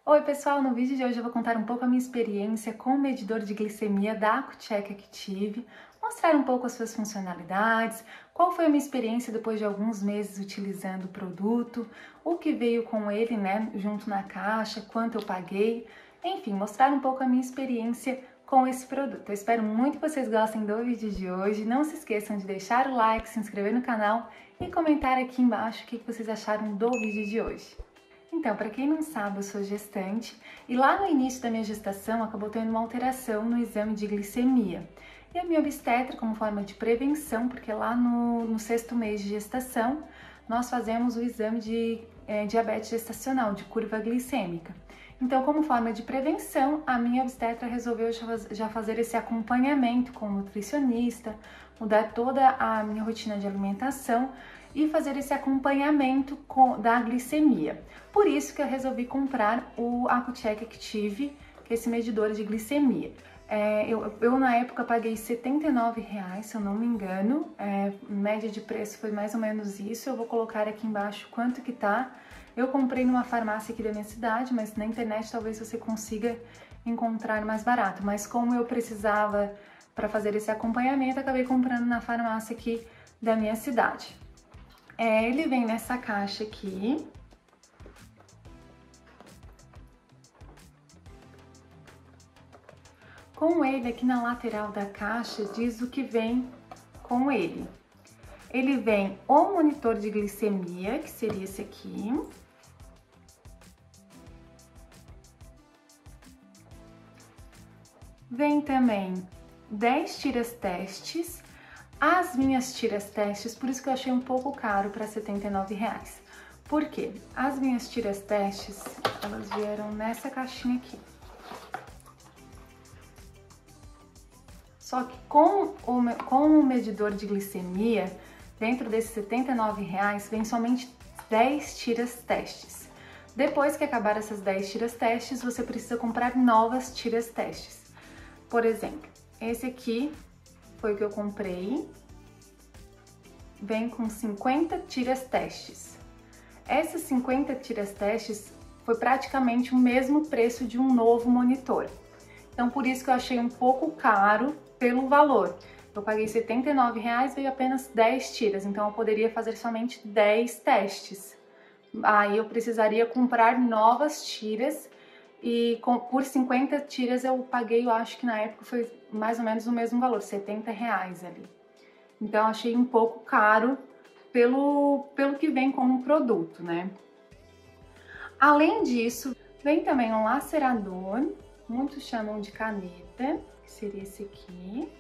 Oi pessoal, no vídeo de hoje eu vou contar um pouco a minha experiência com o medidor de glicemia da AcuCheck Active, mostrar um pouco as suas funcionalidades, qual foi a minha experiência depois de alguns meses utilizando o produto, o que veio com ele, né, junto na caixa, quanto eu paguei, enfim, mostrar um pouco a minha experiência com esse produto. Eu espero muito que vocês gostem do vídeo de hoje, não se esqueçam de deixar o like, se inscrever no canal e comentar aqui embaixo o que vocês acharam do vídeo de hoje. Então, para quem não sabe, eu sou gestante e lá no início da minha gestação acabou tendo uma alteração no exame de glicemia. E a minha obstetra, como forma de prevenção, porque lá no 6º mês de gestação, nós fazemos o exame de diabetes gestacional, de curva glicêmica. Então, como forma de prevenção, a minha obstetra resolveu já fazer esse acompanhamento com o nutricionista, mudar toda a minha rotina de alimentação e fazer esse acompanhamento da glicemia. Por isso que eu resolvi comprar o AcuCheck Active, que é esse medidor de glicemia. Eu na época paguei R$79, se eu não me engano, média de preço foi mais ou menos isso. Eu vou colocar aqui embaixo quanto que tá. Eu comprei numa farmácia aqui da minha cidade, mas na internet talvez você consiga encontrar mais barato. Mas como eu precisava para fazer esse acompanhamento, acabei comprando na farmácia aqui da minha cidade. Ele vem nessa caixa aqui. Com ele aqui na lateral da caixa diz o que vem com ele. Ele vem o monitor de glicemia, que seria esse aqui. Vem também 10 tiras testes. As minhas tiras testes, por isso que eu achei um pouco caro para R$79. Por quê? As minhas tiras testes, elas vieram nessa caixinha aqui. Só que com o medidor de glicemia, dentro desses R$79, vem somente 10 tiras testes. Depois que acabar essas 10 tiras testes, você precisa comprar novas tiras testes. Por exemplo, esse aqui foi o que eu comprei, vem com 50 tiras testes. Essas 50 tiras testes foi praticamente o mesmo preço de um novo monitor. Então, por isso que eu achei um pouco caro pelo valor. Eu paguei R$79, veio apenas 10 tiras, então eu poderia fazer somente 10 testes. Aí eu precisaria comprar novas tiras e por 50 tiras eu paguei, eu acho que na época foi mais ou menos o mesmo valor, R$70 ali. Então achei um pouco caro pelo que vem como produto, né? Além disso, vem também um lacerador, muitos chamam de caneta, que seria esse aqui.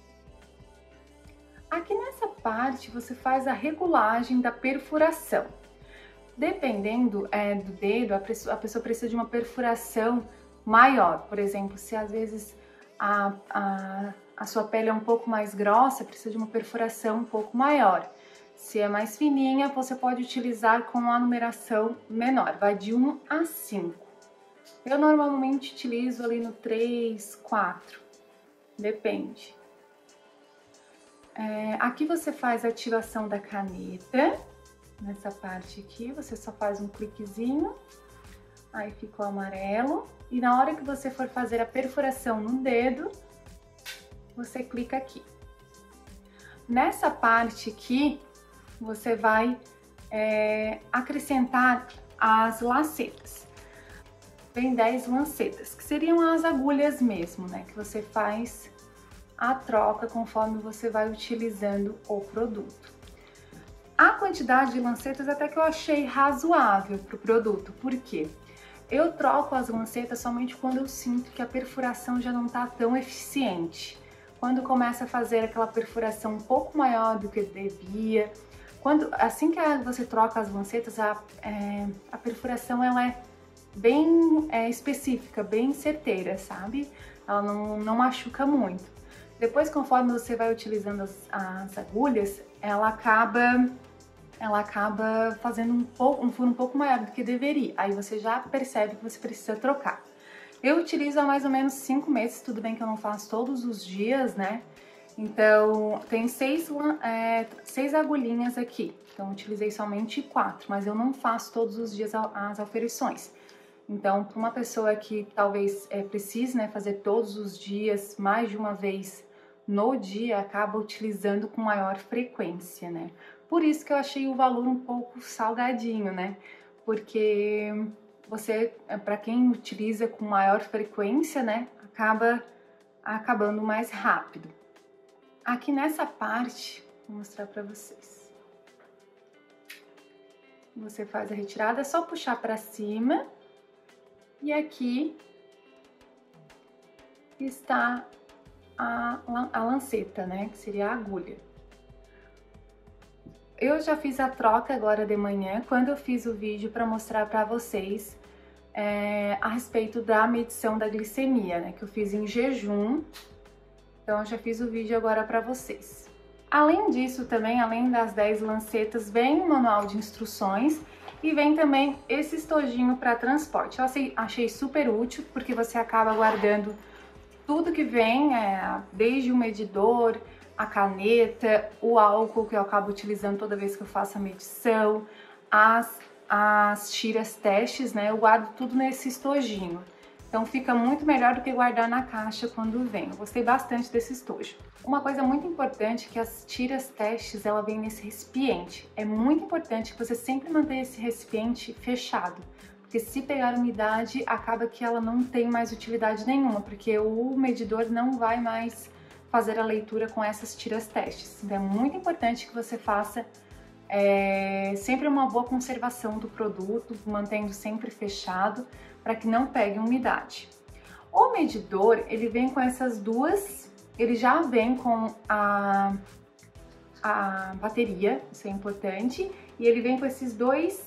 Aqui nessa parte você faz a regulagem da perfuração. Dependendo do dedo, a pessoa precisa de uma perfuração maior. Por exemplo, se às vezes a sua pele é um pouco mais grossa, precisa de uma perfuração um pouco maior. Se é mais fininha, você pode utilizar com a numeração menor, vai de 1 a 5. Eu normalmente utilizo ali no 3, 4, depende. Aqui você faz a ativação da caneta. Nessa parte aqui, você só faz um cliquezinho, aí fica o amarelo. E na hora que você for fazer a perfuração no dedo, você clica aqui. Nessa parte aqui, você vai acrescentar as lancetas. Vem 10 lancetas, que seriam as agulhas mesmo, né? Que você faz a troca conforme você vai utilizando o produto. A quantidade de lancetas até que eu achei razoável para o produto, porque eu troco as lancetas somente quando eu sinto que a perfuração já não está tão eficiente. Quando começa a fazer aquela perfuração um pouco maior do que devia, assim que você troca as lancetas, a perfuração ela é bem específica, bem certeira, sabe? Ela não machuca muito. Depois, conforme você vai utilizando as agulhas, ela acaba fazendo um furo um pouco maior do que deveria. Aí você já percebe que você precisa trocar. Eu utilizo há mais ou menos 5 meses, tudo bem que eu não faço todos os dias, né? Então, tem 6 agulhinhas aqui. Então, eu utilizei somente 4, mas eu não faço todos os dias as aferições. Então, para uma pessoa que talvez precise, né, fazer todos os dias, mais de uma vez no dia, acaba utilizando com maior frequência, né? Por isso que eu achei o valor um pouco salgadinho, né? Porque você, para quem utiliza com maior frequência, né, acaba acabando mais rápido. Aqui nessa parte, vou mostrar para vocês. Você faz a retirada, é só puxar para cima. E aqui está a lanceta, né, que seria a agulha. Eu já fiz a troca agora de manhã, quando eu fiz o vídeo para mostrar para vocês a respeito da medição da glicemia, né, que eu fiz em jejum. Então eu já fiz o vídeo agora para vocês. Além disso também, além das 10 lancetas, vem um manual de instruções e vem também esse estojinho para transporte. Eu achei super útil, porque você acaba guardando tudo que vem, desde o medidor, a caneta, o álcool que eu acabo utilizando toda vez que eu faço a medição, as tiras testes, né? Eu guardo tudo nesse estojinho. Então fica muito melhor do que guardar na caixa quando vem. Eu gostei bastante desse estojo. Uma coisa muito importante é que as tiras testes, ela vem nesse recipiente. É muito importante que você sempre mantenha esse recipiente fechado, porque se pegar umidade, acaba que ela não tem mais utilidade nenhuma, porque o medidor não vai mais fazer a leitura com essas tiras testes. Então é muito importante que você faça sempre uma boa conservação do produto, mantendo sempre fechado, para que não pegue umidade. O medidor, ele vem com essas duas, ele já vem com a bateria, isso é importante, e ele vem com esses dois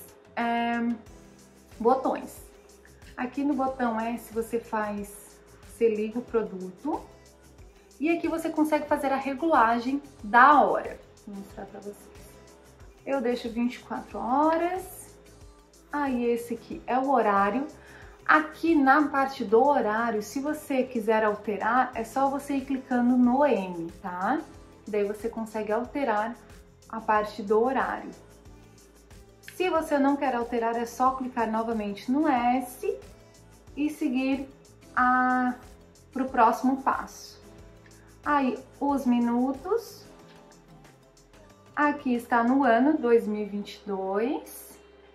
botões. Aqui no botão S você liga o produto, e aqui você consegue fazer a regulagem da hora. Vou mostrar para vocês. Eu deixo 24 horas, aí esse aqui é o horário. Aqui na parte do horário, se você quiser alterar, é só você ir clicando no M, tá? Daí você consegue alterar a parte do horário. Se você não quer alterar, é só clicar novamente no S e seguir para o próximo passo. Aí, os minutos. Aqui está no ano 2022.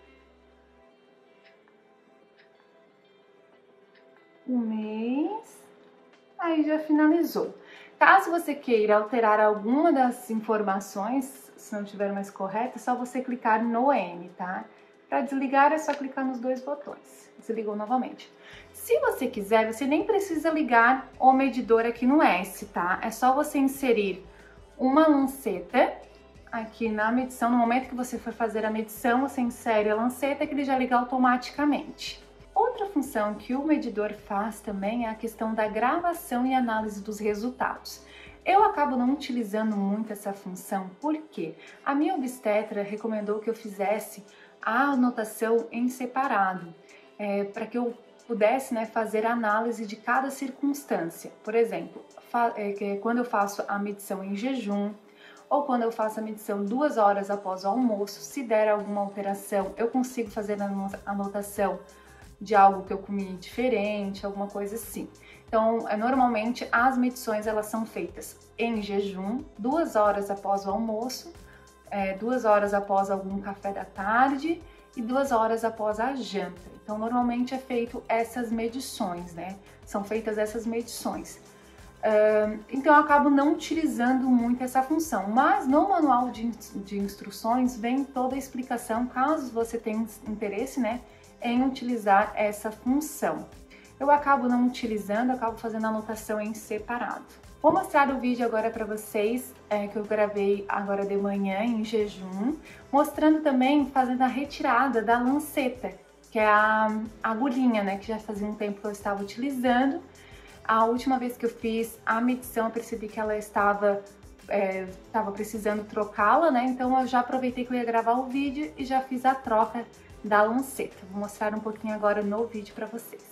O mês. Aí já finalizou. Caso você queira alterar alguma das informações, se não estiver mais correta, é só você clicar no M, tá? Para desligar é só clicar nos dois botões. Desligou novamente. Se você quiser, você nem precisa ligar o medidor aqui no S, tá? É só você inserir uma lanceta aqui na medição. No momento que você for fazer a medição, você insere a lanceta que ele já liga automaticamente. Outra função que o medidor faz também é a questão da gravação e análise dos resultados. Eu acabo não utilizando muito essa função porque a minha obstetra recomendou que eu fizesse a anotação em separado, para que eu pudesse, né, fazer a análise de cada circunstância. Por exemplo, quando eu faço a medição em jejum, ou quando eu faço a medição 2 horas após o almoço, se der alguma alteração, eu consigo fazer a anotação de algo que eu comi diferente, alguma coisa assim. Então, normalmente as medições elas são feitas em jejum, 2 horas após o almoço, 2 horas após algum café da tarde e 2 horas após a janta. Então, normalmente é feito essas medições, né? São feitas essas medições. Então, eu acabo não utilizando muito essa função, mas no manual de instruções vem toda a explicação, caso você tenha interesse, né, em utilizar essa função. Eu acabo não utilizando, acabo fazendo a anotação em separado. Vou mostrar o vídeo agora para vocês, que eu gravei agora de manhã em jejum, mostrando também fazendo a retirada da lanceta, que é a agulhinha, né, que já fazia um tempo que eu estava utilizando. A última vez que eu fiz a medição, eu percebi que ela estava precisando trocá-la, né? Então eu já aproveitei que eu ia gravar o vídeo e já fiz a troca da lanceta. Vou mostrar um pouquinho agora no vídeo para vocês.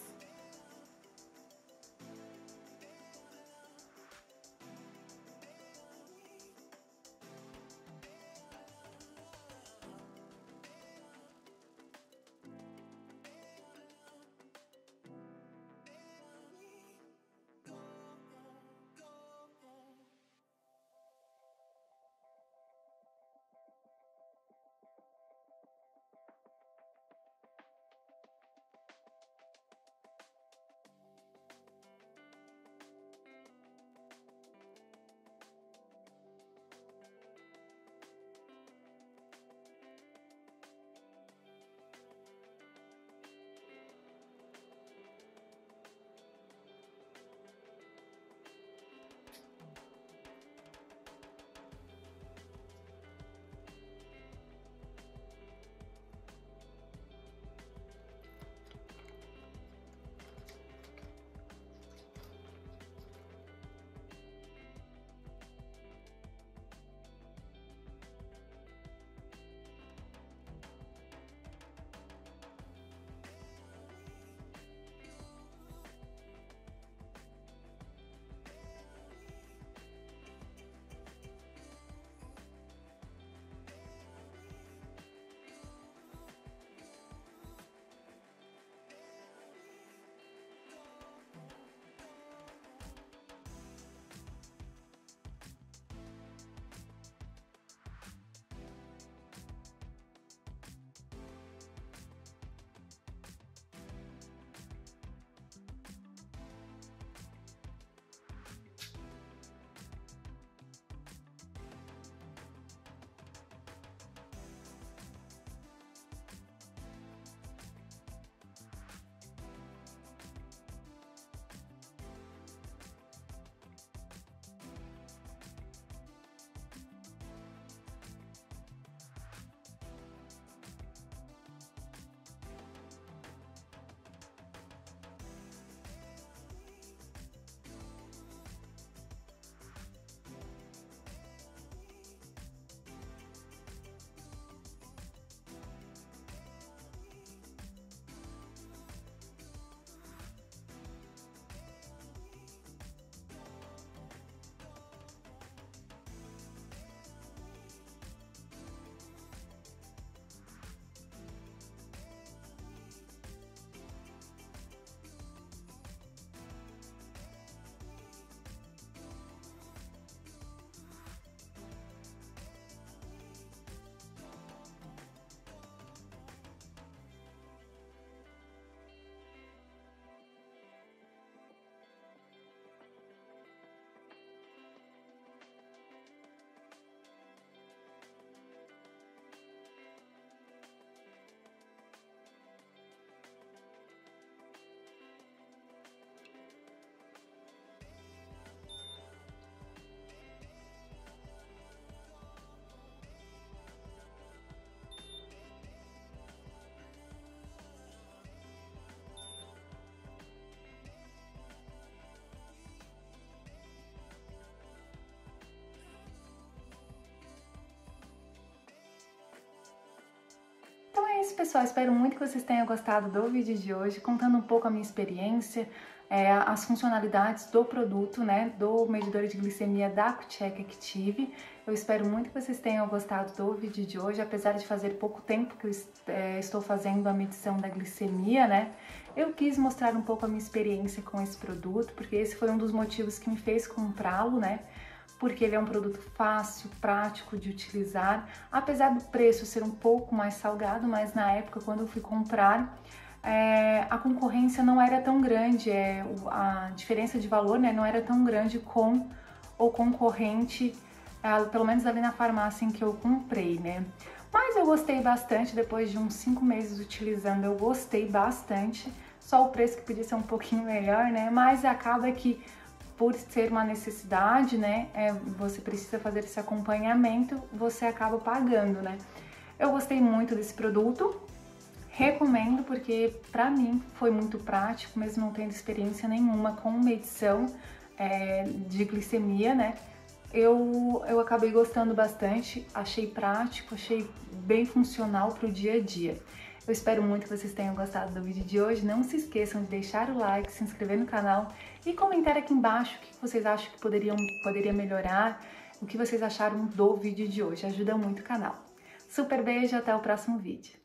pessoal, espero muito que vocês tenham gostado do vídeo de hoje, contando um pouco a minha experiência, as funcionalidades do produto, né, do medidor de glicemia da AcuCheck Active. Eu espero muito que vocês tenham gostado do vídeo de hoje, apesar de fazer pouco tempo que eu estou fazendo a medição da glicemia, né. Eu quis mostrar um pouco a minha experiência com esse produto, porque esse foi um dos motivos que me fez comprá-lo, né, porque ele é um produto fácil, prático de utilizar, apesar do preço ser um pouco mais salgado, mas na época quando eu fui comprar, a concorrência não era tão grande, a diferença de valor, né, não era tão grande com o concorrente, pelo menos ali na farmácia em que eu comprei, né. Mas eu gostei bastante, depois de uns 5 meses utilizando, eu gostei bastante, só o preço que podia ser um pouquinho melhor, né, mas acaba que por ser uma necessidade, né, você precisa fazer esse acompanhamento, você acaba pagando, né. Eu gostei muito desse produto, recomendo porque pra mim foi muito prático, mesmo não tendo experiência nenhuma com medição de glicemia, né. Eu acabei gostando bastante, achei prático, achei bem funcional para o dia a dia. Eu espero muito que vocês tenham gostado do vídeo de hoje. Não se esqueçam de deixar o like, se inscrever no canal e comentar aqui embaixo o que vocês acham que poderia melhorar, o que vocês acharam do vídeo de hoje. Ajuda muito o canal. Super beijo, até o próximo vídeo.